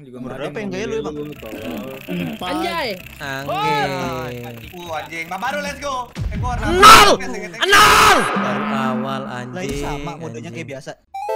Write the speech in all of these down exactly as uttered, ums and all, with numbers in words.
Berapa yang gaya lu, Bang? Anjay. Anjing. Uh, anjing. Baru let's go. Nol. Nol. Baru awal Lah ini anjing. sama modenya kayak biasa.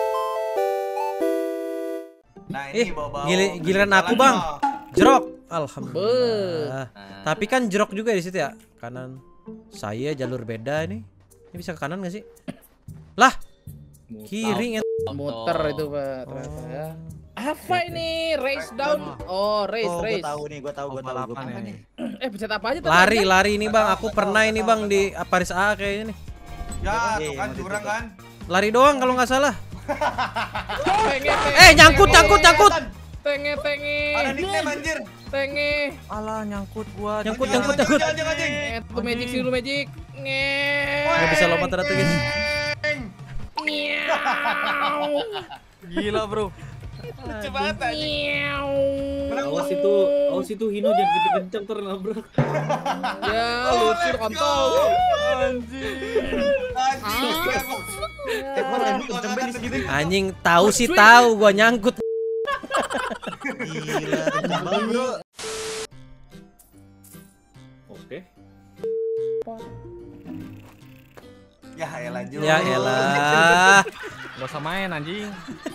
Nah, Eh, ini bawa-bawa. gili- giliran aku, Bang. Jerok. Alhamdulillah. Tapi kan jerok juga di situ ya. Kanan. Saya jalur beda ini. Ini bisa ke kanan gak sih? Lah. Kiri nge- Muter itu, Pak. Ternyata ya. Apa ini? Race down. Oh, race, Oh, gua race. tahu nih, gua tahu, gua tahu. Gua pernah nih. Eh, pencet apa aja tadi? Lari, lari nih Bang. Aku pernah ini Bang di Paris A kayaknya nih. Ya, tuh kan jurang kan. Lari doang kalau nggak salah. Tenge, tenge, Eh, nyangkut, tenge, nyangkut, nyangkut. Tenge, tenge. Ada nickname anjir. Tenge. Alah nyangkut gua. Nyangkut, Jangan, nyangkut, jangan, nyangkut. jangan, jangan, anjing. Eh, tuh magic sih lu magic. Nge. Nggak bisa lompat ternyata guys. Gila, Bro. Lucu banget anjing. Awas itu, awas itu Hino jangan kenceng-kenceng ternabrak. Ya, lucu kontol. Anjing. Eh, gua lagi kenceng banget segitu. Anjing tahu sih tahu gua nyangkut. Gila, kenceng banget, Bro. Oke. Ya elah Ju. Ya elah. Gak usah main anjing.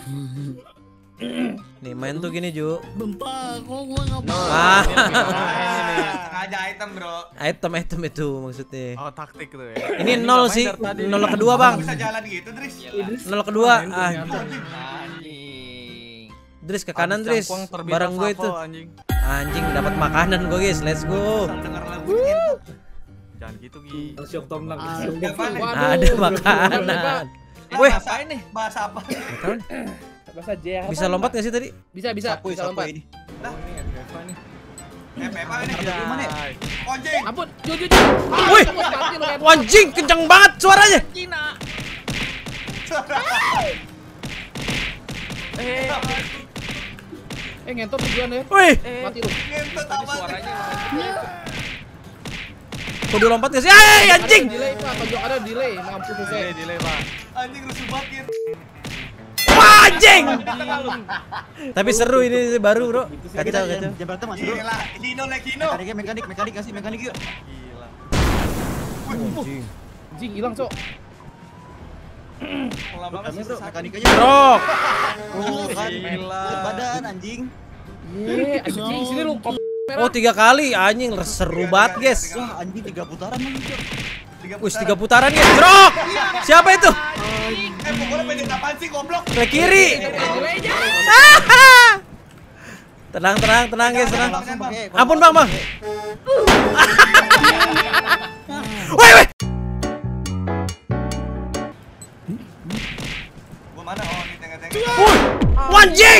Nih main tuh gini Ju. Bentar, kok gua nggak mau. Ah, Sengaja item, Bro. item-item itu maksudnya. Oh, taktik tuh ya. Ini nol sih. Nol kedua Bang. Bisa jalan gitu, Dris. Nol kedua. Ah, Anjing. Dris ke kanan Dris. Cangkuang terbita Barang gue itu. Savo, anjing. Anjing dapat makanan gue guys. Let's go. Denger lagu gitu. Jangan gitu, Gi. Syok Tom Lang. Ada makanan. Weh, Bahasa ini, bahasa apa? nggak tahu nih. Bahasa J. Bisa lompat gak sih tadi? Bisa, bisa. Sapu, Bisa sapu lompat. ini. Eh, Pepa ini. Gimana ya? Anjing. Ampun, Ju, Ju, Ju. Wih, anjing kencang banget suaranya. Eh, eh ngentot tujuan ya. Wih, Mati lu. Ngentut apa suaranya? kudu lompat gak sih? Eh, anjing. Ada delay, Pak. Pojok ada delay. Mampus Delay, saya. delay, Pak. Anjing rusuh banget. Wah, anjing. Tapi seru ini baru, Bro. Kacau, kacau. Jam berantem masih, Bro. Gila, Hino naik Hino. Mekaniknya mekanik, mekanik kasih mekanik yuk. Gila. Anjing. Anjing hilang, Cok. Lama-lama Kami, sih Bro, satu. mekaniknya. Bro. Oh, kan. Gila. Badan anjing. Ye, anjing sini lu kop merah. Oh, tiga kali anjing seru banget, guys. Wah, anjing tiga putaran lagi, Cok. Wih, tiga putaran guys. Jerok. Siapa itu? Eh, pokoknya pendek apaan sih, goblok? Ke kiri. Delaynya. Tenang, tenang, tenang guys, tenang. Langsung pakai. Ampun, Bang, Bang. Woi, woi. Gua mana? Oh, ini tengah-tengah. Woi. Wanjing.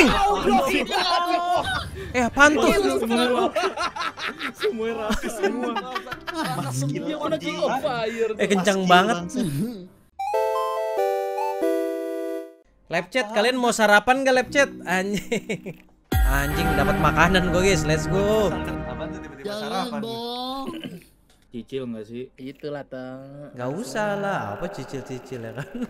Eh, apaan tuh? Semua rapi semua. Mas gila Dia udah anjing. kill fire. Eh, kencang banget. Live chat, kalian mau sarapan gak live chat? Anjing. Anjing dapat makanan gue guys, let's go. Apaan tuh tiba-tiba Jangan sarapan? dong. Cicil nggak sih? Itulah, Tang. Gak usah lah, apa cicil-cicil ya kan?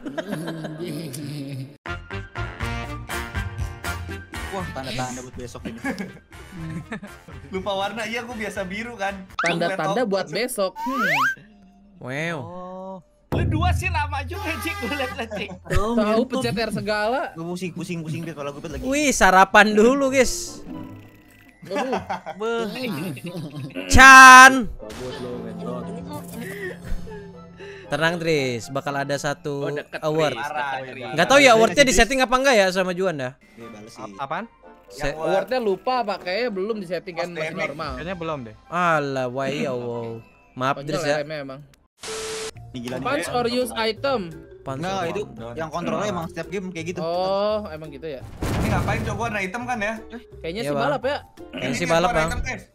Wah, tanda-tanda buat besok ini. Lupa warna, iya gua biasa biru kan. Tanda-tanda buat besok. Hmm. Wow. Lu dua sih lama juga Cik, gue liat-liat Cik. Tahu pencet R segala. Gue pusing, pusing, pusing deh kalau gue lagi. Wih, sarapan dulu guys. Aduh. Chan. Kabut lo, ngentot. Tenang Tris, bakal ada satu Oh, deket, award. Tris, deket, Tris. Nggak tahu ya awardnya di setting apa enggak ya sama Juan dah. Oke, bales sih. A- Apaan? Se- Awardnya lupa Pak, kayaknya belum disetting kan masih Post-damage. normal. Kayaknya belum deh. Alah, wah ya wow. Maaf Konyol Tris ya. remnya emang. Ini gila nih. Punch or use item. Pantes. Enggak, itu yang kontrolnya emang setiap game kayak gitu. Oh, emang gitu ya. Ini ngapain coba warna hitam kan ya? Kayaknya Iya, sih Bang. balap ya. Yang si Guys, balap warna bang. hitam, guys.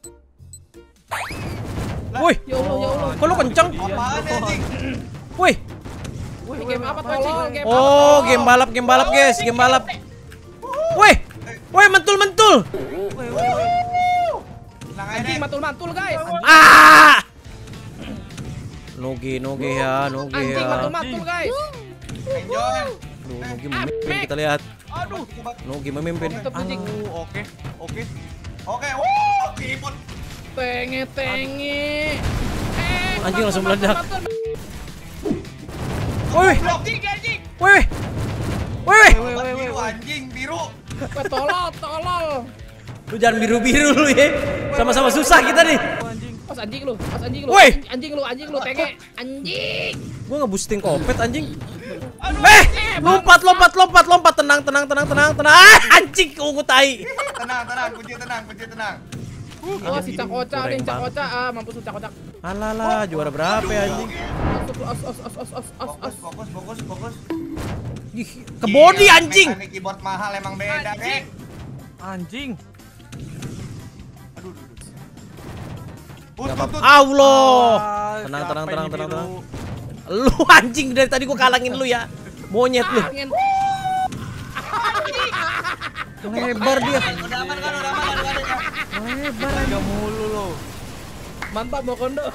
Wih, Ya Allah, ya Allah. kok lu kenceng? Apaan ya, anjing? Wih. Ini game apa tolong? Game apa? Oh, game balap, game balap guys, game balap. Wih, wih mentul mentul. Tenang aja, Anjing Nek. mantul-mantul guys. Ah. Nogi, nogi ya, nogi Anjing ya. mantul-mantul guys. Enjoy. Duh, Nugi memimpin kita lihat. Aduh. Nugi memimpin. Mantap anjing. Uh, oke, oke. Oke, wuh, keyboard. Tenge tenge. Eh, Anjing langsung mantul, meledak. mantul, mantul. Woi, Anjing anjing. woi, woi, Obat biru anjing, biru. Eh, tolol, tolol. lu jangan biru-biru lu ya. Sama-sama susah kita nih. Pas anjing lu, pas anjing lu. Woi. Anjing lu, anjing lu, tenge. Anjing. Gua nge-boosting kopet anjing. Eh, lompat, lompat, lompat, lompat, tenang, tenang, tenang, tenang, tenang. Ah, anjing, ungu tai. Tenang, tenang, kunci tenang, kunci tenang. Oh, si Cak Oca nih, Cak Oca. Ah, mampus lu Cak Oca. Alah, juara berapa ya anjing? Masuk lu, os, os, os, os, os, os, os. Fokus, fokus, fokus, fokus. Ih, ke body Gila, anjing. mekanik keyboard mahal emang beda, Kek. Anjing. Aduh, aduh, aduh. Put, Gak put, apa-apa. put. Allah. Ah, Tenang, siapa tenang, ini tenang, tenang, biru? tenang. Lu anjing dari tadi gua kalangin lu ya. Monyet lu. Angin. Lebar dia. Udah aman kan, udah aman, udah aman. Lebar. Tiga mulu lo. Mantap Bokondo.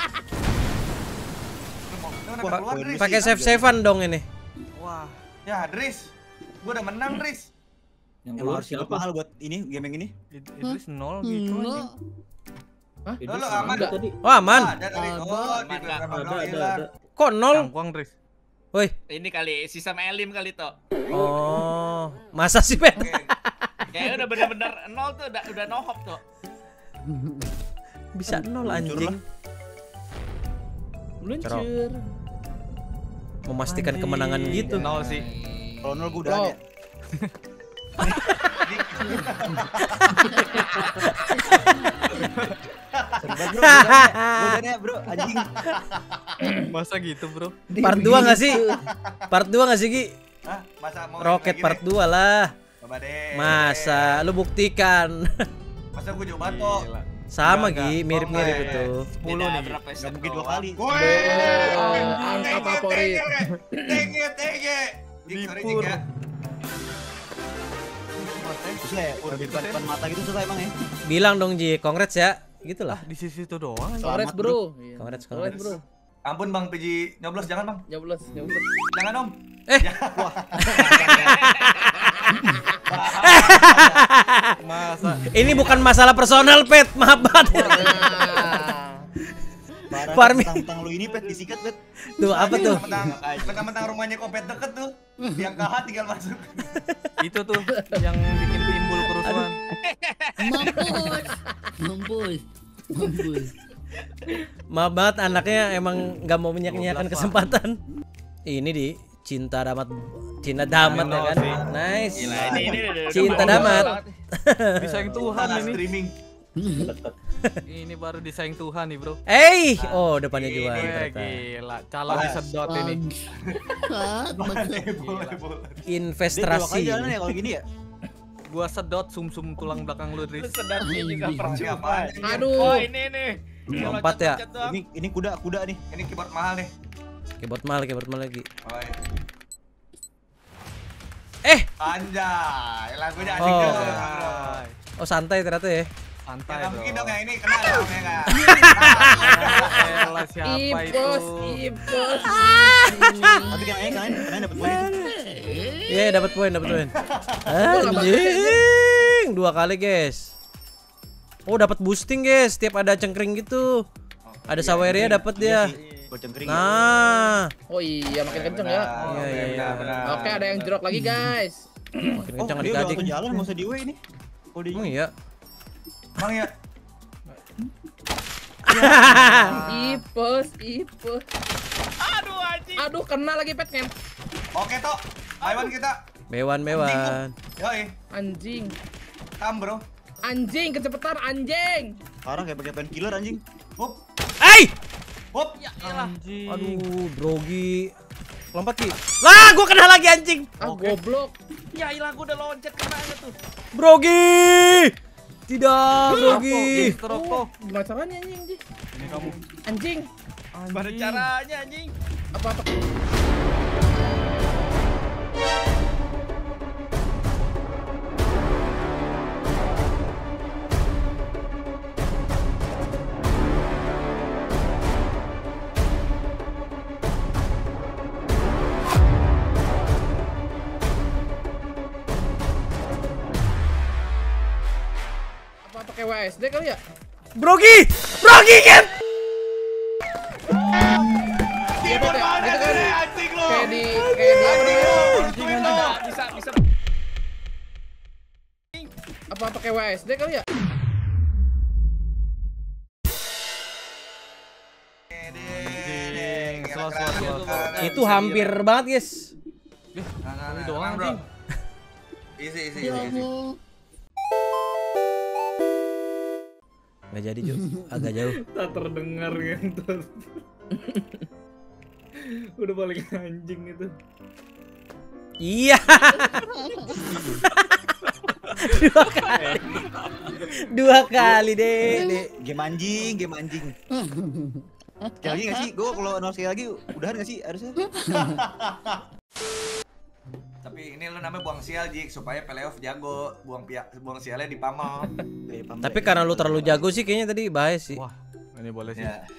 Udah keluar, Dris. Pakai save-savean dong ini. Wah. Ya, Dris. Gua udah menang, Dris. Yang Emang keluar harus hidup siapa? mahal buat ini game yang ini. Id- Idris nol gitu Enggak. anjing. Lo, lo aman. Enggak tadi. Oh, aman. Ada tadi. Oh, Aman, gitu. Kak. Emang Ada, lo ada, hilang. ada. Kok nol? Cangkuang, Dris. Woi. Ini kali sistem elim kali to. Oh, masa sih, Pet? Oke. Kayaknya udah bener-bener nol tuh udah udah nohop tuh. Bisa nol anjing. Meluncur. Memastikan kemenangan gitu. Nol sih. Kalau nol gue udah Oh. ada. Serba bro, gue udah ada bro, anjing. Masa gitu, Bro? Part dua enggak sih? Part dua enggak sih, Gi? Hah? Masa mau Roket lagi part nih? dua lah. Coba deh. Masa lu buktikan. Masa gua coba kok. Gila. Sama Enggak, Gi, mirip-mirip enggak. itu. sepuluh nih. berapa Gak mungkin dua kali. Gue. angka favorit. Tenge, tenge. Jik, sorry Jik ya. Susah ya, udah di depan depan mata gitu susah emang ya. Bilang dong Ji, congrats ya. Gitulah. Di sisi itu doang anjing. Congrats Selamat, bro. Iya. Congrats, Congrats congrats. bro. Ampun Bang P J, nyoblos jangan Bang. Nyoblos, nyoblos. Jangan Om. Eh. Masa Ini bukan masalah personal, Pet. Maaf banget. Nah, Parah Farmi. tentang lu ini pet disikat pet. Tuh apa tuh? Mentang-mentang rumahnya kopet deket tuh. Yang K H tinggal masuk. itu tuh yang bikin timbul kerusuhan. Mampus. Mampus. Mampus. Maaf banget anaknya emang nggak mau menyanyiakan kesempatan. Ini di cinta damat, cinta damat ya kan? sih. Nice. Gila ini ini udah- Cinta udah- damat. Disayang Tuhan Mana ini. streaming. Ini baru disayang Tuhan nih, Bro. Eh, oh depannya juara Eh, ternyata. gila, calon disedot ini. Bangsat, bangsat. Boleh, boleh. Dia dua kali Investasi. jalan ya kalau gini ya. Gua sedot sumsum tulang belakang lu, Dris. Sedapnya juga Siapa? percuma. Aduh. Oh ini nih. Lompat ya? Loncat-loncat doang. Ini ini kuda kuda nih. Ini keyboard mahal nih. Keyboard mal, keyboard mal lagi. Oh, iya. Eh, Anjay, lagunya asik Oh. juga. bro. oh santai ternyata ya. Santai, Ya nggak Bro. mungkin dong ya ini kena dong ya nggak? Elah, siapa itu? Ipos, ipos. Tapi kayaknya kalian kalian dapat poin itu. Iya, dapat poin, dapat poin. Anjing, dua kali, guys. Oh, dapat boosting, guys. Setiap ada cengkring gitu. Ada saweria dapat dia. Gua cengkring. Nah, Oh iya, makin kenceng ya. Iya, iya, iya. Oke, ada yang jerok lagi guys. makin Oh, kencang dia udah adik-adik. auto jalan enggak usah di W ini. Oh, di Emang iya. Bang ya. Ipos, ipos. Aduh anjing. Aduh, kena lagi pet ngem. Oke toh, Taiwan kita. Bewan, bewan. Yoi, Anjing. tam bro. Anjing, kecepatan anjing. Parah kayak pakai painkiller anjing. Hup, Hey! hup. Ya iyalah. Anjing. Aduh, Brogi. Lompat Ki. Lah, gua kena lagi anjing. Ah, goblok. Ya iyalah gua udah loncat kena aja tuh. Brogi. Tidak, Brogi. Stroke tuh. Gimana caranya anjing? anjing? Ini kamu. Anjing. Gimana caranya anjing? Apa-apa. W S D kali ya? Brogi, Brogi kan? Timur mana gitu kan. sih anjing lo? Kayak di kayak di apa namanya? Bantuin dong. Bisa bisa. Apa pakai W S D kali ya? Anjing, slow slow slow. slow. Itu hampir banget guys. Ini doang, anjing. Isi isi Ya isi. Allah. Nggak jadi Ju, agak jauh. Tak terdengar ngentot. Udah paling anjing itu. Iya. Dua kali. Dua kali deh. deh. Game anjing, game anjing. Sekali lagi nggak sih? Gue kalau nol sekali lagi udahan nggak sih harusnya? Tapi ini lu namanya buang sial Jik supaya playoff jago. Buang pihak buang sialnya di pamong. Tapi karena lu terlalu jago sih kayaknya tadi bahaya sih. Wah, ini boleh sih. Ya.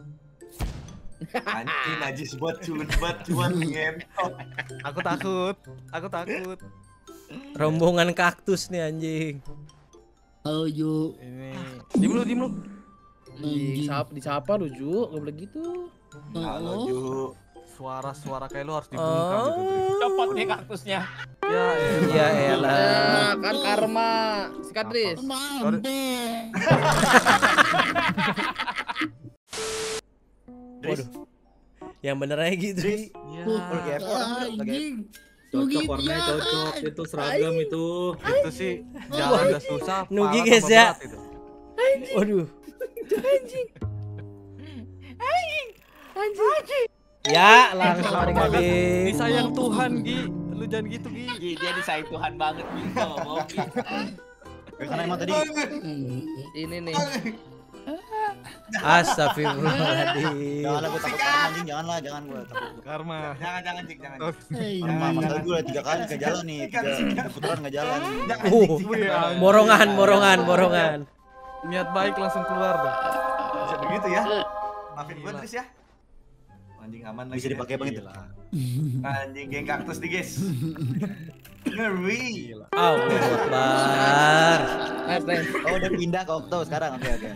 Anjing najis buat cuan buat cuan ngentot. Aku takut. Aku takut. Rombongan kaktus nih anjing. Halo Ju. Ini. Diem lu, diem lu. Di sapa, di sapa lu Ju, enggak boleh gitu. Halo Oh. Ju. Suara-suara kayak lu harus dibungkam gitu. Dri. Copot nih kaktusnya. Ya, elah. Ya elah. Nah, kan karma. Sikat Dris. Mampu. Waduh. Yang bener aja gitu. Ya, Lagi F O orang lagi. Anjing. Cocok Tuh warnanya gitu, cocok itu seragam itu. itu sih jalan udah susah. Nugi, pala guys, tambah ya. berat itu. Waduh. Ya langsung adik-adik. Disayang Tuhan, Gi. Lu jangan gitu, Gi. Gi, dia disayang Tuhan banget gitu. Mau Gi. Karena emang tadi Ini nih. Astagfirullahaladzim. janganlah gue takut karena anjing, janganlah, jangan gue takut. Karma. Jangan jangan Jik jangan. Oh, Karena masalah gue udah tiga kali nggak jalan nih, tiga, tiga putaran nggak jalan. Uh, borongan, borongan, borongan. Niat baik langsung keluar dah. Bisa begitu ya. Maafin gue Tris ya. Anjing aman lagi. Bisa ya. dipakai banget. Anjing geng kaktus nih guys. Ngeri. Allahu Akbar. Nice, nice. Oh udah pindah ke Okto sekarang, oke oke.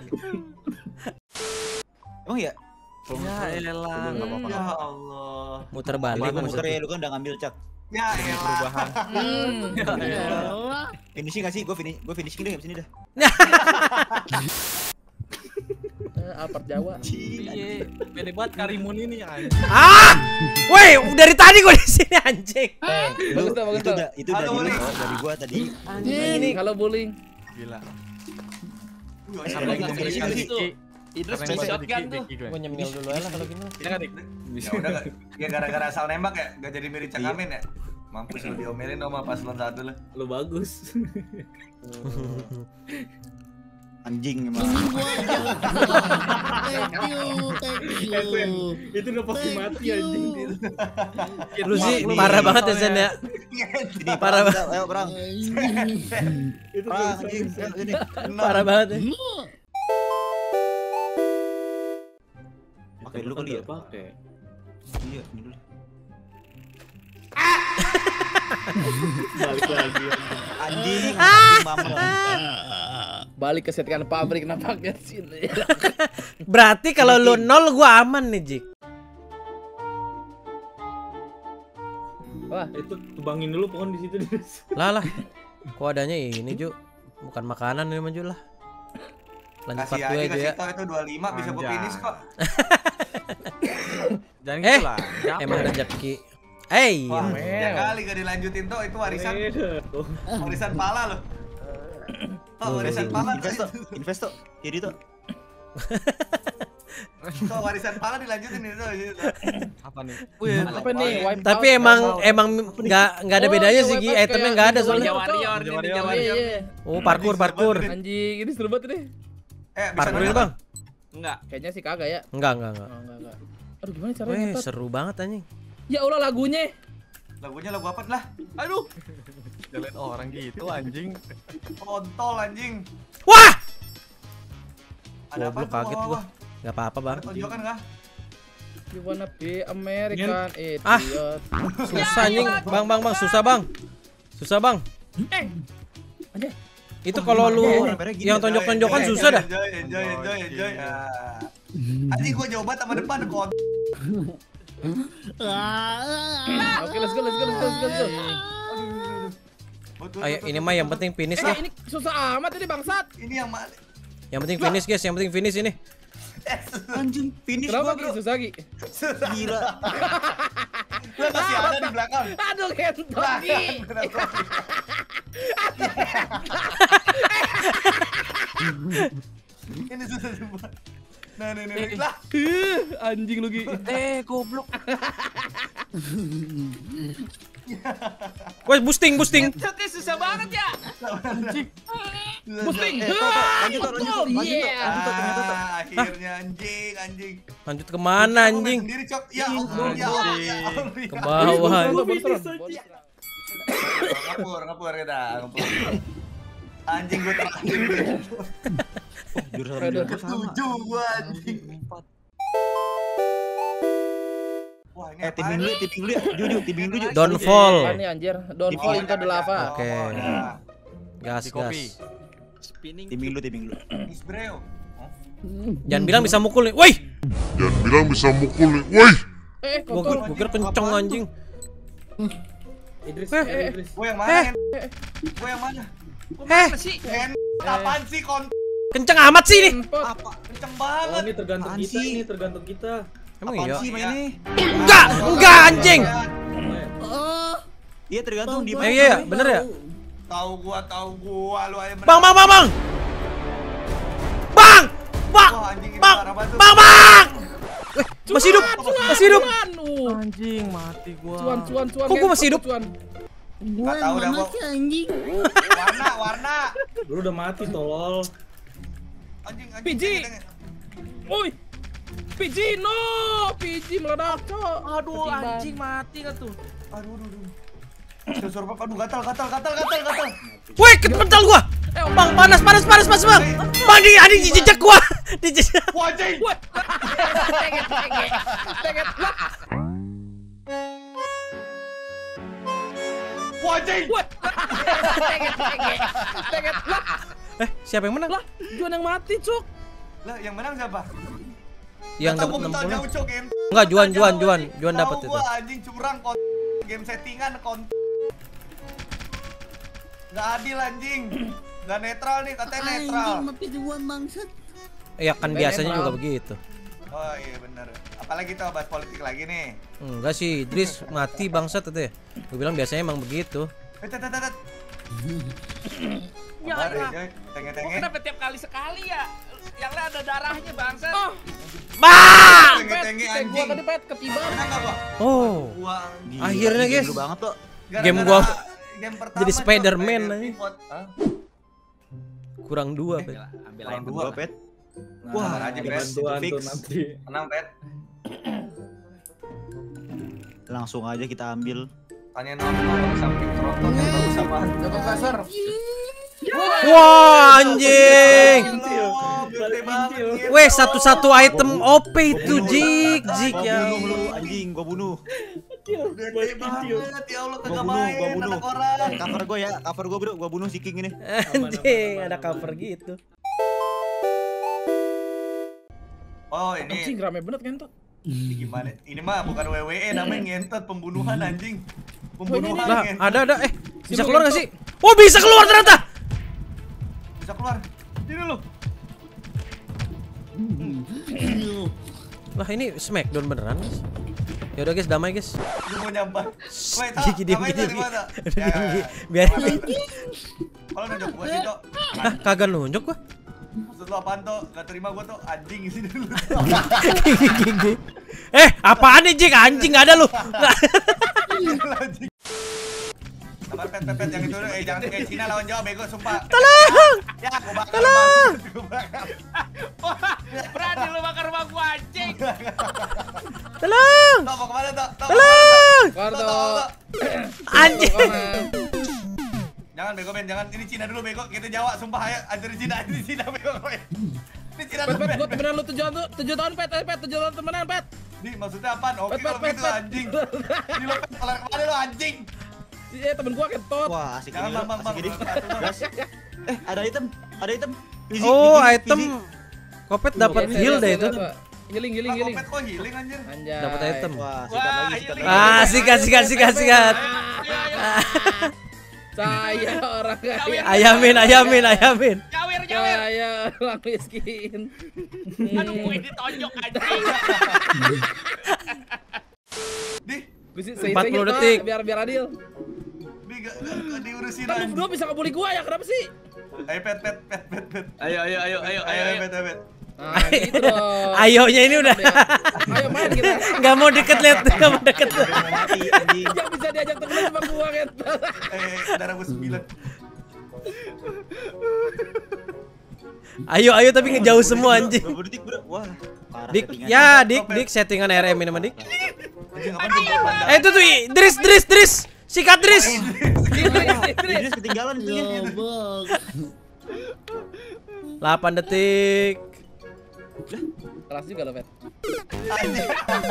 Emang ya? Ya elah. Nggak apa-apa. Ya Allah. Muter balik Balik gua muter maksudnya. ya, lu kan udah ngambil cak. Ya elah. Perubahan. Hmm. Ya elah. Allah. Finishing nggak sih? Gue finish, gue finishing deh abis ini dah. Eh, Alphard Jawa. Iya, beda banget Karimun ini anjing. Ah! Woi, dari tadi gua di sini anjing. Eh, bagus tuh, bagus Itu tuh. udah, itu udah Halo, di Uli. oh, dari gua tadi. Ini kalau bowling. Gila. Sampai lagi Sampai finishing lagi. sih. Tuh. Idris Keren main banget, shotgun Dik, tuh. Dik, Dik. Gua nyemil dulu aja lah kalau gitu. Ya kan, Dik? Ya udah gak, ya gara-gara asal nembak ya, gak jadi mirip Cak Amin ya. Mampus lu diomelin sama paslon satu lu. Lu bagus. Anjing emang. Ini gua aja. Thank you, thank you. Itu udah pasti mati anjing. Lu sih Ini- parah banget ya Sen ya. Ini Parah parah banget. Ayo perang. Anjing. Itu Perang anjing. Ayo, Ini. Parah banget ya. Pakai dulu kali ya. Pakai. Iya, ini dulu. Balik lagi. Anjing, anjing mampu. Balik ke setkan pabrik nampaknya sini. Berarti kalau lu nol gua aman nih, Jik. Wah, Itu tebangin dulu pohon di situ. Lah lah. Kok adanya ini, Ju? Bukan makanan ini maju lah. Lanjut part Kasih dua aja aja kasih ya. tau itu dua puluh lima bisa gue Anjay. finish kok. Jangan Eh, gitu lah. Jangan. Emang rezeki. Eh, Wah, Mel. ya kali gak dilanjutin tuh itu warisan Tuh. warisan pala loh. Oh, warisan pala. Invest tuh, invest tuh. Kiri tuh. Tuh warisan pala dilanjutin itu. itu. Apa nih? Wih, apa nih? Wipe tapi out, emang wipe out. emang nggak nggak ada Oh, bedanya iya, sih, wipe Gi. out Itemnya kayak nggak ada Ninja soalnya. Warrior, Ninja Ninja Warrior. Iya, iya. Oh, parkur, parkur. Anjing, ini seru banget ini. Eh, bisa Parkur ini, nonton? Bang. Enggak. Kayaknya sih kagak ya. Enggak, enggak, enggak. Oh, enggak, enggak. Aduh, gimana caranya Wih, nyetot? seru banget anjing. Ya Allah lagunya. Lagunya lagu apa lah? aduh. Jalan orang gitu anjing. Kontol anjing. Wah! Ada apa Goblok, kaget gua. Enggak apa-apa, Bang. Ada tonjokan kah? You wanna be American Ah. idiot. Susah anjing. Bang, Bang, Bang, susah, Bang. Susah, Bang. Anjay. Itu kalau lu yang tonjok-tonjokan susah dah. Enjoy, enjoy, enjoy, enjoy. Anjing gua jauh banget sama depan kok. Oke, let's go, let's go, let's go, let's go, let's go. Ayo, ini mah yang penting finish Eh, lah. ini susah amat ini bangsat. Ini yang mana? Yang penting finish guys, yang penting finish ini. Anjing, finish Kenapa gua, Ki? bro. Susah Ki? Gila. Lah masih ada di belakang. Aduh, kentot Ki. Belakang, kenapa? Ini susah sumpah. Nah, nih, nih, nih. Lah, Ih, anjing lu Ki. Eh, goblok. Wes boosting, boosting. Cutnya susah banget ya. Boosting. Eh, Tok, Tok, lanjut, Tok, lanjut, Tok, lanjut, Tok, Yeah. lanjut, Tok, ternyata, Tok. Ah, akhirnya anjing, anjing. Lanjut kemana Aku main anjing? Sendiri, Cok. Ya Allah, ya Allah, ya Allah. Ke bawah. Ngapur, ngapur kita, ngapur. Anjing gue terakhir. Jurusan Aduh. jurusan sama. Tujuh gua anjing. Wah, ini Eh, tipping dulu, tipping dulu ya. Juju, tipping dulu, Ju. Don't fall. Apa nih anjir? Don't fall into the lava. Oke. Nah, Gas, Di kopi. gas. Spinning. Tipping dulu, tipping dulu. Is bro. Jangan bilang bisa mukul nih. Woi, Jangan bilang bisa mukul nih. Woi! Eh, gua kontol. gua kira kenceng anjing. Idris, Eh, eh, Idris. Gua yang mana? Gua yang mana? Eh, Sih. En, apaan sih kon? kenceng amat sih nih. Kentot. Apa? Kenceng Oh, banget. ini tergantung Apaan kita, sih? ini tergantung kita. Emang Apaan iya? sih main ini? Enggak, enggak anjing. Oh, Iya tergantung di Eh, mana. iya, bener ya? Tahu gua, tahu gua lu aja. Bang, bang, bang, bang. Bang! Bang! Wah, anjing ini Bang! parah banget tuh. Bang, bang! Eh, masih hidup. Masih hidup. Cuan, uh. Anjing, mati gua. Cuan, cuan, cuan. Kok gua masih hidup? Cuan. gue Nggak tahu dah, yang Bo. mati anjing. Warna, warna. Lu udah mati tolol. Anjing, anjing. P G. Woi. P G no, P G meledak, Cok. Aduh, Ketimbang. anjing mati kan tuh. Aduh, aduh, aduh. Susur apa? Aduh, gatal, gatal, gatal, gatal, gatal. Woi, kepental gua. Bang, panas, panas, panas, panas, Bang. Bang, di ada di jejak gua. Di jejak. Wah, anjing. Woi. Teget, teget. Teget. Lah. Wah, anjing. Woi. Teget, teget. Teget. Lah. Eh, siapa yang menang? Lah, Juan yang mati, Cuk. Lah, yang menang siapa? Yang Nggak tahu, dapat gua enam mental puluh. jauh, Cok, game. Enggak, Juan, Mental Juan, jauh, Juan. anjing. Juan Tahu dapat itu. gua, anjing curang kon game settingan kon. Nggak adil anjing. Nggak netral nih, katanya netral. Anjing, mati duluan bangsat. Ya kan biasanya Netral. juga begitu. Oh iya bener. Apalagi kita bahas politik lagi nih. Enggak sih, Idris mati bangsat itu ya. Gue bilang biasanya emang begitu. Eh, tet, tet, tet. Ya, Sabar, ya. Joy. Gua Tenge-tenge. kenapa tiap kali sekali ya? Yang lain ada darahnya bangsa. Oh, Bah! Tenge-tenge Pet, gua anjing. tadi pet ketiban. Menang nggak gua? Oh, Gua Gila, Akhirnya, ini guys. dulu banget, Tok. gara-gara Game gua game pertama jadi Cok, Spider-Man, Spider anjing. pivot. Hah? kurang dua, Pet. Ambil Kurang aja dua, dua. Pet. Nah, Wah, sabar aja, ada Pet. bantuan Fix. tuh nanti. Menang, Pet. Langsung aja kita ambil. Tanya nomor samping tronton yang bagus apa? Dapat laser. Wah, anjing. Oh, gede banget. gitu. Weh, satu-satu item O P itu, Jik, Jik Gua ya. bunuh lu, anjing, gua bunuh. Gede banget. Ya Allah, Gua kagak bunuh, main gua bunuh. anak orang. Cover gua ya, cover gua, Bro. Gua bunuh si King ini. Anjing, ada cover gitu. Oh, ini Anjing rame banget kan tuh. ini gimana? Ini mah bukan W W E, namanya ngentot pembunuhan anjing. Pembunuhan Lah, ngentot. ada ada eh bisa keluar gak sih? Oh, bisa keluar ternyata. Bisa keluar. Ini lu. Lah, ini Smackdown beneran, guys. Ya udah guys, damai guys. Lu mau nyampai. Wait, Gigi diem, namanya gigi, dari mana? gigi. Ya, ya, ya. Biar Kalau nunjuk gua sih, Tok. ah, kagak nunjuk gua. Maksud lu apaan, Tok? Gak terima gua, Tok. Anjing sini dulu. Gigi. Eh, apaan nih, Jik? Anjing nggak ada lu. Anjing. Sabar, pet, pet, pet, yang itu dulu. Eh, jangan kayak Cina lawan Jawa, bego, sumpah. Tolong. Ya, gua bakar. Tolong. Gua bakar. Wah, berani lu bakar rumah gua anjing. Tolong. Tok, mau kemana, Tok? Tok, Tolong. Tok, Tok, Tok. Anjing. Jangan bego men, jangan ini Cina dulu bego, kita Jawa sumpah ayo anjir Cina, ini Cina bego men. Ini Cina Pet, dulu pet, men. gua temenan lu tujuh tahun tuh, tujuh tahun pet, eh, pet, tujuh tahun temenan pet. Di maksudnya apaan? Oke Pet, pet, kalau pet, gitu pet. anjing. Ini lo pet kelar kemana lo anjing? Iya temen gua kentot. Wah, asik Jangan ini. bang bang bang. Asik ini. Gas. Eh, ada item, ada item. Fizi, Oh, Fizi, item. Fizi. Kopet dapat Oke, heal saya deh lihat, itu. saya lihat, Pak. Healing, healing, Pak, healing. Kopet kok healing anjir. Anjay. Dapat item. Wah, sikat Wah, lagi, sikat healing. lagi. Ah, sikat sikat sikat sikat. Saya orang kaya. Ayamin, ayamin, ayamin. Jawir, jawir. Saya orang miskin. Aduh, gue ditonjok anjing. Di, Bisa- saya- empat saya puluh ingat, Pak, detik. Biar biar adil. di gak, gak diurusin Kan anjing. berdua bisa ngebully gua ya, kenapa sih? Ayo pet pet pet pet pet. Ayo, ayo, ayo, ayo, Ayo ayo. pet pet. Nah, gitu dong. Ayonya ini udah Ayo main kita. nggak mau deket lihat, nggak mau deket. Mau mati anjing. Yang bisa diajak temen cuma gua kan. Eh, darah gue sembilan. Ayo ayo tapi ngejauh semua anjing. dua puluh detik, Bro. Wah, parah Dik, settingan. ya Dik, Dik settingan R M ini sama Dik. Anjing apaan tuh pandang. Eh itu tuh i- Dris, Dris, Dris, sikat Dris. Idris ketinggalan itu ya. Goblok. delapan detik. Keras juga lo, Pet. Anjing.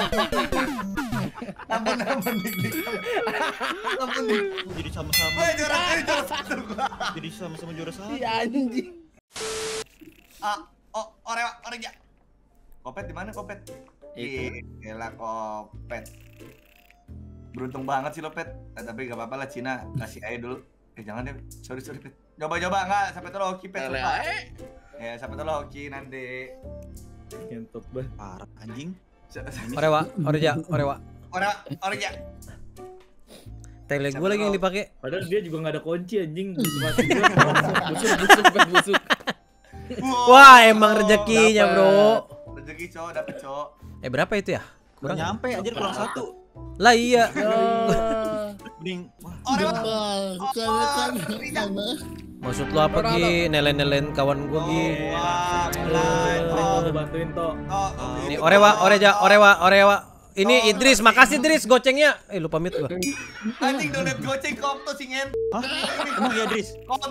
Ampun ampun dik dik. Ampun dik. Jadi sama-sama. Wah, juara ini juara satu gua. Jadi sama-sama juara satu. Iya anjing. Ah, oh, orewa, oreja. Kopet di mana Kopet? Gila Kopet. Beruntung banget sih lo Pet. Eh, tapi gak apa-apa lah Cina kasih aja dulu. Eh jangan deh, sorry sorry Pet. Coba-coba enggak sampai tuh lo hoki Pet. Lele sumpah. ae. Ya sampai tuh lo hoki nanti. Kentot bah. Parah anjing. Orewa, Oreja, Orewa. Orewa, oreja. Tele gue lagi yang dipakai. Padahal dia juga nggak ada kunci anjing. Sepatu gua. Busuk, busuk, Pet, busuk. Wah, emang rezekinya, Bro. Rezeki cowok dapet cowok. Eh berapa itu ya? Kurang nyampe anjir, kurang satu. Lah iya. Mending wah, Orewa. Wah, karena kan sama. Maksud lu apa Gi? Nelen-nelen kawan gua Gi. Wah, Bantuin gila. to, bantuin to. Oh, Nih Orewa, Oreja, Orewa, Orewa. Ini Idris, makasih Idris gocengnya. Eh lu pamit gua. anjing donet goceng kok tuh singen. hah? Emang ya, Dris? Kon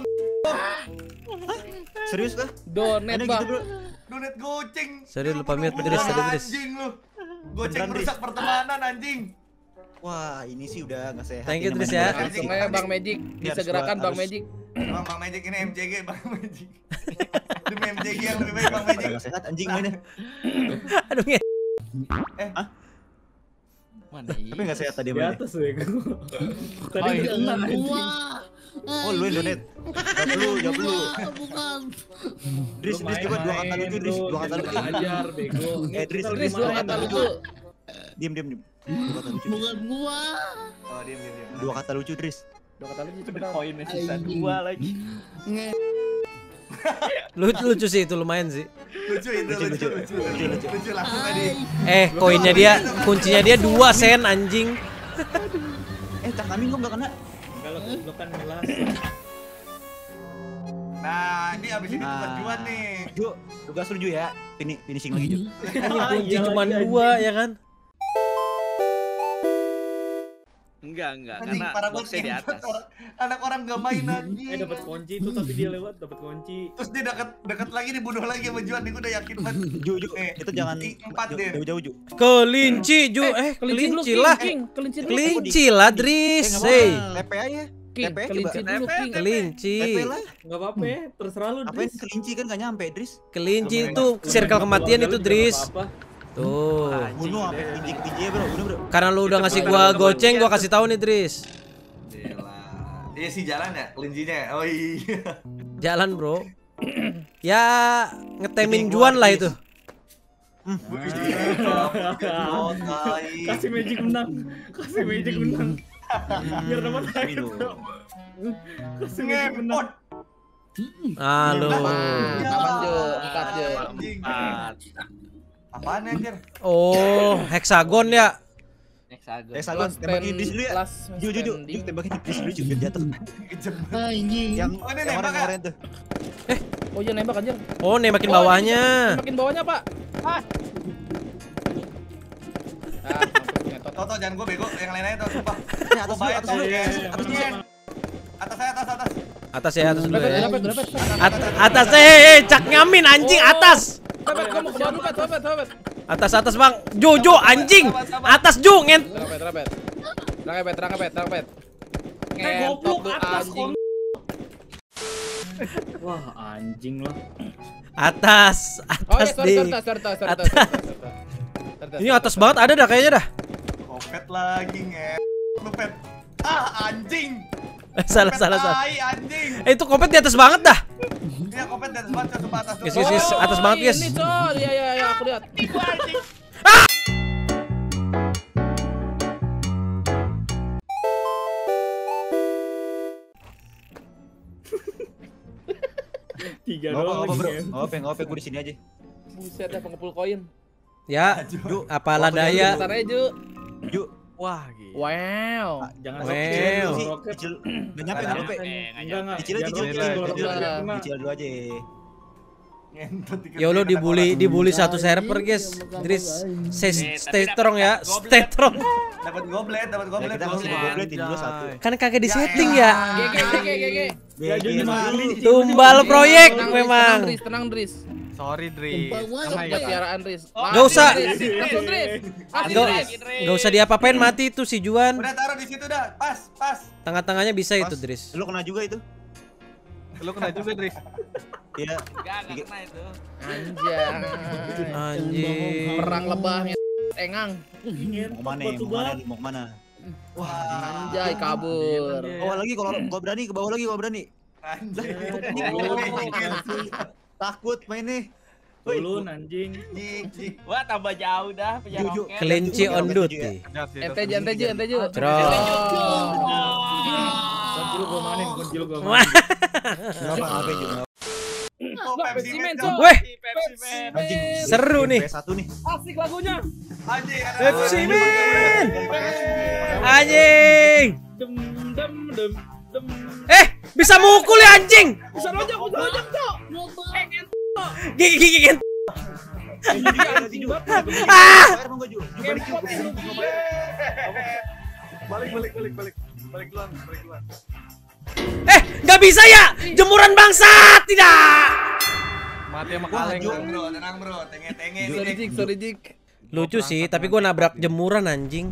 Serius kah? Donet, Ada Bang. gitu, Bro. donet goceng. Serius lu pamit, Bener-bener Idris, tadi, Idris. Anjing lu. Goceng Beneran, merusak Idris. pertemanan anjing. Wah, ini sih udah nggak sehat. Thank you, ini Idris, main ya. bola. Langsung aja Bang Magic. Ini harus Disegerakan gua- Bang harus- Magic. Bang, Bang Magic ini M J G, Bang Magic. Demi M J G yang lebih baik Bang Magic. Nggak sehat anjing mainnya. Aduh nge. Mana Tapi nggak sehat tadi Di mainnya. atas weh. Tadi Oh, iya. kena anjing. Wah. Oh, lu yang donet. Jawab lu, jawab lu. Wah, bukan. Dris, Dris coba dua kata lucu, Dris. Dua kata lucu. Ajar bego. Eh, Dris, Kita Idris, lagi dua main. kata lucu. Diam, diam, diam. Dua kata lucu. Bukan gua. Oh, diam diam diam. Dua kata lucu, Dris. Dua kata lucu cepetan. koinnya sisa Anjing. dua lagi. Nge. Lucu lucu sih itu lumayan sih. Lucu itu Lucu, lucu lucu. lucu Lucu, lucu. lucu langsung tadi. Eh koinnya dia, kuncinya dia dua sen anjing. Eh, Cak Amin kok nggak kena? Enggak lah, lu kan melas. Nah, ini abis ini Nah. bukan Juan nih. Ju, tugas lu Ju ya. Fini, finishing lagi Ju. Kunci Iya cuma lagi, dua ya kan. Enggak, enggak. Anjing Karena parah boxnya di banget atas. orang- anak orang gak main anjing. Eh dapat kunci itu tapi dia lewat dapat kunci. Terus dia dekat dekat lagi dibunuh lagi sama Juan, nih gue udah yakin banget. Ju, Ju, Eh, itu jangan di empat Ju, dia. jauh-jauh Ju. Kelinci Ju, eh Kelinci dulu, kelinci King, lah. King. Kelinci dulu. Kelinci lah Dris. Eh, Hey, nggak apa-apa. T P aja. King, T P kelinci coba. dulu, King. kelinci. T P lah. Enggak apa-apa ya, terserah lu. Apain kelinci kan nggak nyampe, Dris. Kelinci itu circle kematian itu Dris. Tuh. Bunuh sampai kelinci-kelinci bro, bunuh bro. Karena lu udah ngasih gua goceng, gua kasih tahu nih Dris. Gila. Iya sih jalan ya kelincinya. Oh iya. Jalan bro. Ya ngetemin Juan lah itu. Oh, tai. Kasih magic menang. Kasih magic menang. Biar dapat lagi. Aduh. Kasih magic menang. Ngepot. Halo. Aman Jo, empat Jo. Anjing. Empat. Apaan anjir? Oh, heksagon ya. Hexagon. Eh, Sagon, tembakin Idris dulu ya. Last Ju, Ju, Ju, Ju, standing. tembakin Idris dulu Ju, biar jatuh. Kejam. Anjing. Yang Oh, ini yang nembak, orang ya? kemarin tuh. Oh iya nembak anjir. Oh, nembakin bawahnya. Makin bawahnya, Pak. Ah. Ah, mampus ngetot. Toto jangan gue bego, yang lain aja tau sumpah. Eh, atas Gua dulu, bayar atas tau. dulu. Iya, iya, iya. Atas dulu. Atas saya, atas, atas. Atas ya, atas dulu Berapa, ya. berapa, berapa? At atas eh, eh, cak ngamin anjing atas. Berapa, kamu ke bawah dulu, Pak, berapa, berapa? Atas atas Bang. Ju, Ju anjing. Atas Ju ngen. Terang, Pet, terang, Pet. Terang, Pet, terang, Pet, terang, Pet. Eh Ngentot goblok tuh atas anjing. kon. Wah, anjing lah. Atas, Oh ya, atas sorry, di. sorry, sorry, sorry, sorry, sorry, Atas. sorry, sorry, sorry. Ini atas banget ada dah kayaknya dah. Kopet lagi nge. Lu pet. Ah anjing. salah Kopet salah salah. tai, anjing. Eh, itu kopet di atas banget dah. Iya kopet dan sebat coba atas dulu. Yes, yes, yes. Atas banget, yes. Ini coy, ya ya ya aku lihat. Tiga Nggak apa doang apa bro. lagi. Nggak apa nggak apa gue di sini aja. Buset dah pengepul koin. Ya, Ju, apalah waktu daya. Bentar aja, Ju. Ju. Wah, gila. Wow. Ah, Jangan Well. sok kecil sih. roket. Kecil. Nggak nyampe nggak nyampe. Enggak enggak. Kecil aja, Jangan kecil, roket, kecil, kalau kecil. roket kena. Kecil dulu aja. Ngentot dikit Ya Allah kena dibully orang. dibully satu server guys. Dris, stay, stay strong ya. Stay strong. Dapat goblet, dapat Ya goblet. kita masih goblet. gobletin dulu satu. Kan kagak di setting ya. G G G G G G. Ya jadi malu. Tumbal proyek Tenang, Dris, memang. Tenang Dris, tenang Dris. Sorry, Dri. Tumpah banget, Sama Buat ya. siaraan Dris. Nggak usah. Langsung Dris. Langsung Nggak Dris. nggak usah diapa-apain mati tuh si Juan. Udah taruh di situ dah. Pas, pas. Tengah-tengahnya bisa itu Pas. Dris. Lu kena juga itu. Lu kena juga, Dri. Iya. Enggak, enggak kena itu. Anjay. Anjing. Perang lebahnya engang. Mau kemana? Mau kemana? lu? Mau kemana? Anjay kabur. Bawah lagi kalau gua berani ke bawah lagi gua berani. Anjing. Takut main nih. Ulun anjing. Jik, jik. Wah, tambah jauh dah punya Ju, Ju. roket. Kelinci on duty. Lihat situ. Ente ju, ente ju, ente ju. Cerot. Kunci lu gua mainin, kunci lu gua Wah. mainin. Kenapa ngapain juga? Oh, Pepsi Man. Cok. Weh, Pepsi Man. Anjing. seru nih. P satu nih. Asik lagunya. Anjing. ada- Pepsi Man. Anjing. Dem dem dem dem. Eh, bisa mukul ya anjing. Bisa lonjok, bisa lonjok, Cok. Gigi gigi gigi. Ah! Emang gua Ju. Ju balik Ju. Balik, balik, balik, balik. Balik duluan, balik duluan. Eh, nggak bisa ya? Jemuran bangsa tidak. Mati sama Wah, kaleng. Ju. Tenang bro, tenang bro. Tenge-tenge Ju. Sorry ini. Jik, sorry Jik. Lucu sih, tapi gua nabrak jemuran anjing.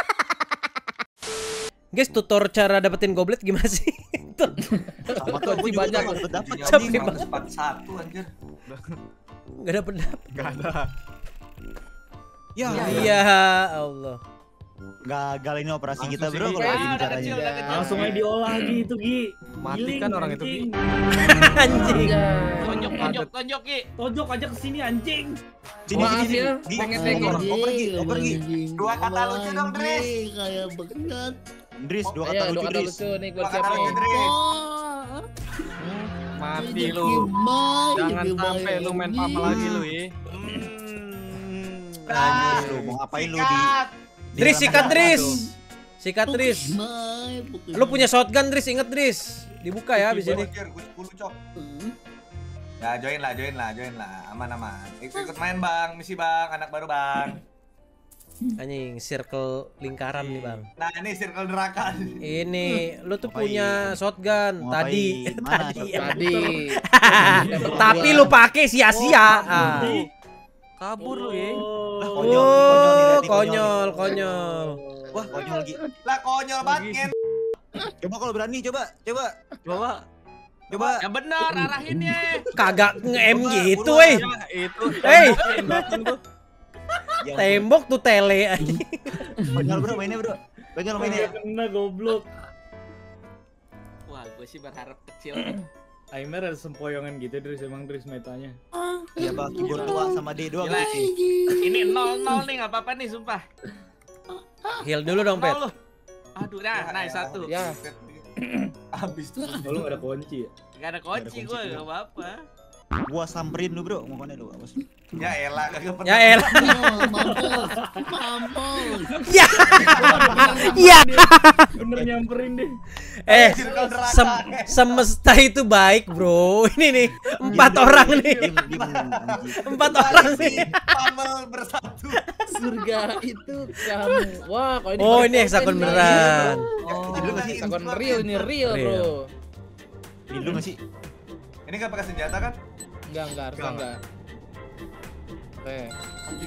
Guys, tutor cara dapetin goblet gimana sih? Sama tuh gua juga Banyak. dapat dapat. Anjing, Capek seratus banget. empat puluh satu anjir. Nggak dapet dapet. Enggak ada. Ya, Iya Allah. gagal ini operasi kita Langsung bro sini. kalau Ah, gini udah caranya. kecil, udah kecil. Langsung aja diolah gitu, Gi. Mati Giling, kan orang itu, Gi. anjing. Anjing. Tonjok, tonjok, tonjok, Ki. Tojok aja ke sini anjing. Sini Maaf sini. ya, Gi. tenge-tenge. Oper, oper Gi, oper Gi. Dua kata lucu dong, Dres. Kayak berat. Dris, dua Ayo, kata dua lucu kata Dris. lucu nih gua Dua siap kata nih. lucu, Dres. Mati lu. Jangan sampai lu main papa lagi lu, ya. Anjir, lu mau ngapain lu di Sikat. di Dris, dalam sikat kamar Dris. tuh? Sikat Dris. Lu punya shotgun Dris, inget Dris. Dibuka ya abis ini. Anjir, gua sepuluh cok. Ya join lah, join lah, join lah. Aman aman. Ikut ikut main bang, misi bang, anak baru bang. Anjing, circle lingkaran nih bang. Nah ini circle neraka. Ini, lu tuh Ngapain? punya shotgun Mau tadi. ngapain? Mana Tadi. shotgun? Tadi. Tapi lu pakai sia-sia. Ah. Kabur lu, ya. Oh. Konyol, konyol nih, lihat Oh, nih, konyol, konyol. Wah, konyol Gi. Lah konyol banget ngen. Coba kalau berani coba, coba. Coba. Coba. Yang benar arahinnya. Kagak nge-M Coba, gitu, buruan. weh. Ya, itu. Hey. Tembakan tuh. Ya, Tembok tuh tele anjing. Konyol bro, mainnya bro. Konyol mainnya. Kena goblok. Wah, gue sih berharap kecil. Aimer ada sempoyongan gitu Dris, emang Dris metanya. Ya bang, keyboard tua sama D doang Gila. sih. Ini nol nol nih, nggak apa-apa nih, sumpah. Heal dulu dong, Pet. Nol lu. Aduh, dah, nice satu. Ya. Abis tuh. Oh, lu gak ada kunci ya? Gak ada kunci gue, gak apa-apa. Gua samperin lu bro, mau kemana lu? Awas. Ya elah, kagak pernah. Ya elah. Mampus, mampus. Ya. Ya. Bener nyamperin deh. Eh, Circle neraka. sem- semesta itu baik, bro. Ini nih, empat orang nih. Diem, diem, anjing. Empat orang nih. Pamel bersatu. Surga itu kamu. Wah, kalau ini Oh, pakai ini hexagon konten, beneran. Oh. Ini lu nggak sih? Hexagon real ini real, Real. bro. Ini lu nggak sih? Ini gak pakai senjata kan? Enggak, enggak, harusnya enggak. Oke. Anjing.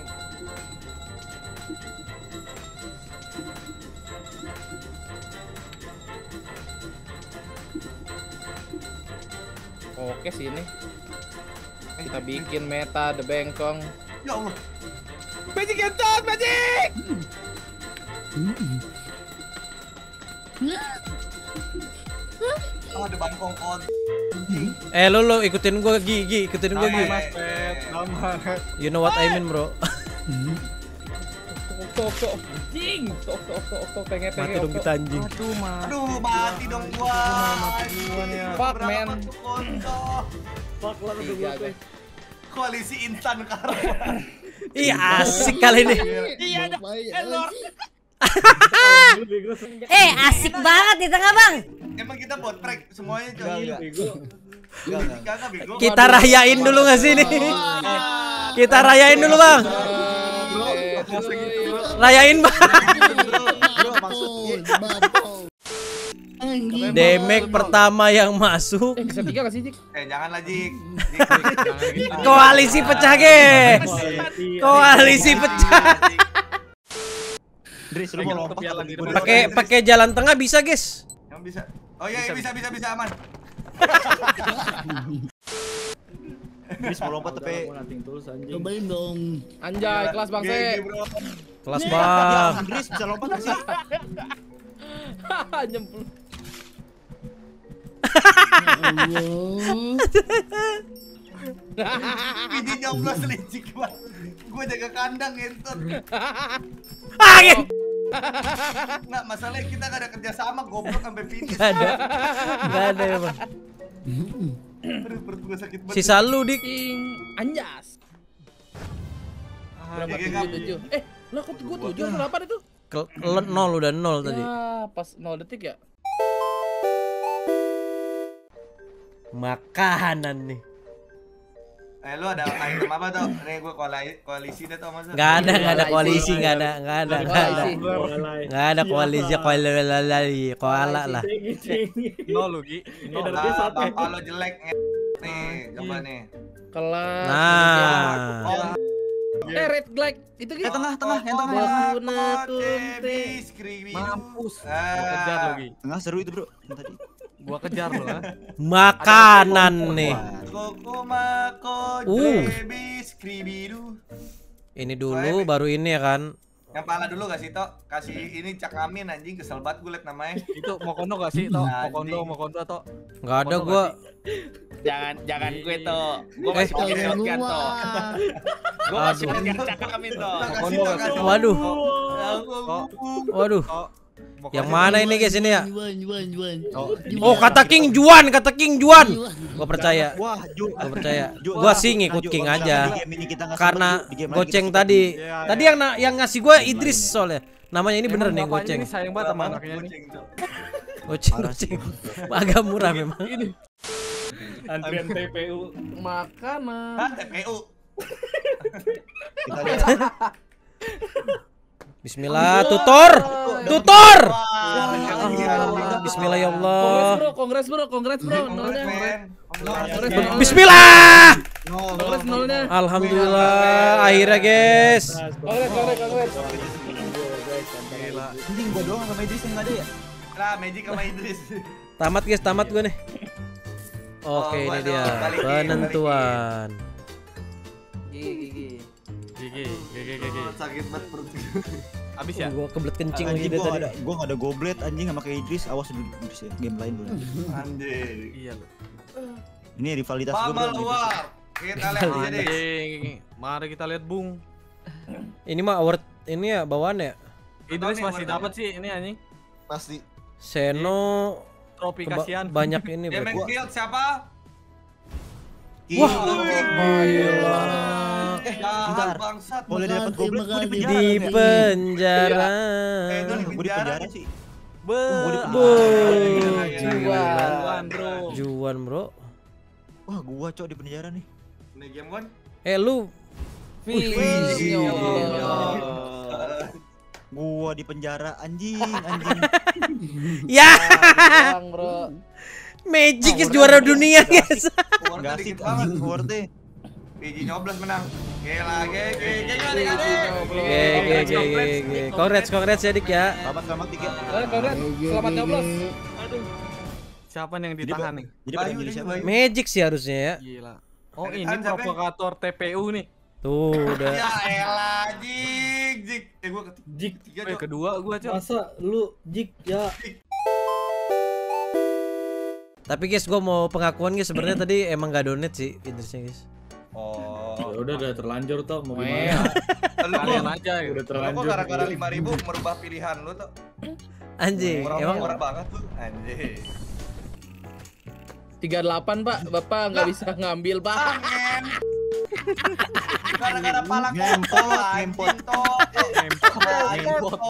Oke sih ini. Kita bikin meta The Bengkong. Ya Allah. Magic Gentot, Magic! Oh, ada bangkong on. Eh lu lu ikutin gua Gigi, ikutin gua Gigi. Mas Pet, selamat. You know what I mean, bro. Tok tok jing. Tok tok tok tok pengen pengen. Mati dong kita anjing. Aduh, Mas. Aduh, mati dong gua. Fuck man. Fuck lah udah gua tuh. Koalisi instan karma. Ih, asik kali ini. Iya dah. Hello. Eh, asik banget di tengah, Bang. Emang kita buat prank semuanya coy. Enggak, Bego. Kagak bego. Kita rayain dulu nggak sih nih? Kita rayain dulu, Bang. Rayain, Bang. Damage pertama yang masuk. Eh, bisa tiga gak sih, Jik? Eh, janganlah Jik. Koalisi pecah, guys. Koalisi pecah. Dris, lu mau lompat lagi. Pakai pakai jalan tengah bisa, guys. Yang bisa. Oh iya, bisa bisa bisa aman. Dris mau lompat tapi Cobain dong. Anjay, kelas Bang G G, Se. bro. Kelas, Bang. Dris bisa lompat gak sih? Nyemplung. Ini nyoblos licik banget. Gue jaga kandang entot. Ah, gitu. Nggak, masalahnya kita gak ada kerjasama, goblok sampai finish. Gak ada. Gak ada ya, Bang. Aduh, perut gue sakit banget. Sisa lu, Dik. Ting anjas. Berapa G G, tujuh Kak. tujuh? Eh, lah kok gua tujuh atau delapan itu? Ke- le- nol udah nol tadi. Ya, pas nol detik ya. Makanan nih. Eh, lu ada item apa tuh? Nih gue koalisi, koalisi deh tuh masa. Gak ada, gak ada koalisi, gak ada, gak ada, gak ada. Koalisi. Gak ada koalisi, koalisi, koala lah. Nol lu, Gi. Ini Oh, ada nah, satu. bapak lo jelek nih, coba nih. Kelas. Nah, Oh, Eh, red flag. Itu gitu. Eh, tengah, tengah, yang tengah. Bakuna tunte. Mampus. Ah. Gua kejar lu, Gi. Tengah seru itu, bro. Yang tadi. Gua kejar lu, ha. makanan nih. Koko mako Uh. debis kribiru. Ini dulu, baru ini ya kan. Yang pala dulu gak sih, Tok? Kasih ini Cak Amin anjing, kesel banget gue liat namanya. Itu mau kondo gak sih, Tok? Mau Anjing. kondo, mau kondo, Tok? Gak ada gua. Jangan jangan gue toh. Gue Eh. masih pakai shotgun toh. Gue masih Aduh. pakai Cak Amin toh. Kasih, Tok, kasih. Waduh, Tok. waduh. Tok. Mau Yang kondo. mana ini guys ini ya? Juan, Juan, Juan. Oh, kata King Juan, kata King Juan. Gua percaya. Wah, Ju. Gua percaya. Ju, Gua Ju, sih Ju, ngikut King Ju, aja. di game ini kita nggak Karena sempet, di game lain goceng kita tadi. Iya, Tadi iya. yang na- yang ngasih gua Idris soalnya. Namanya ini bener Emang nih bapaknya goceng. ini sayang banget sama anaknya ini. Kucing, Tok. Goceng, goceng. Agak murah memang. Antrian T P U. Makanan. Hah, T P U. Kita lihat. Bismillah, tutor. Tutor. Wah, Bismillah ya Kongres Allah. bro, kongres bro, kongres bro, nolnya. Men. Kongres nolnya. Bismillah. Kongres nolnya. Alhamdulillah, akhirnya guys. Kongres, kongres, kongres. Gila. Anjing gua doang sama Idris yang nggak ada ya. Nah, Magic sama Idris. Tamat guys, tamat gue nih. Oh, Oke, gua ini dia dong, balikin, penentuan. Gigi, gigi. Gigi, gigi, gigi. Sakit banget perut. Abis Oh, ya? gua kebelet kencing lagi Anjing dari gua tadi. ada, gua nggak ada goblet anjing sama kayak Idris. Awas dulu Idris ya. Game lain dulu. Anjing. Iya lu. Ini rivalitas gua. Mama bro. luar. Kita lihat aja deh. Anjing. Mari kita lihat, Bung. Ini mah award ini ya bawaan ya. Idris nih, masih mana dapat sih ini anjing. Pasti. Seno Trofi keba- kasihan. banyak ini Game berarti. Field siapa? Wah. Gila. Eh, Jahat bentar. bangsat. Boleh dapat Makasih, goblet gua di makasih. penjara. Di nih. penjara. Eh, itu di Gua di penjara penjara nih. sih. Be. Gua di Bu. Juan. Juan, bro. Juan, Bro. Wah, gua cok di penjara nih. Ini game one. Eh lu Vision. Gua di penjara anjing, anjing. ya, Bang, bro. Magic is juara dunia, guys. Keluar Enggak dikit asik banget. anjing keluar deh. Biji nyoblos menang. Gila, gege, gege, gege, Ge ge ge ge ge. Congrats, congrats ya Dik ya. Selamat selamat tiga. Eh, kongres. Selamat nyoblos. Siapa nih yang ditahan nih? Jadi pada Bayu, milih dia siapa? Bayu. Magic sih harusnya ya. Gila. Oh, Yang ini ditahan siapa? provokator T P U nih. Tuh udah. Ya elah, Jik, Jik. Eh gua ketiga. Jik, Tiga, Eh, Cok. kedua gua, Cok. masa lu Jik ya? Tapi guys, gua mau pengakuan guys, sebenarnya tadi emang gak donate sih Idrisnya guys. Oh. Ya udah udah terlanjur toh mau Weh. gimana? Lu Kalian kok aja Udah lu terlanjur. kok gara-gara lima ribu merubah pilihan lu tuh. Anjing, Orang emang orang banget tuh. Anjing. tiga puluh delapan Pak, Bapak nggak bisa ngambil Pak. Gara-gara palak Ngempot, anjing, ngempot. toh. Ngempot, ngempot.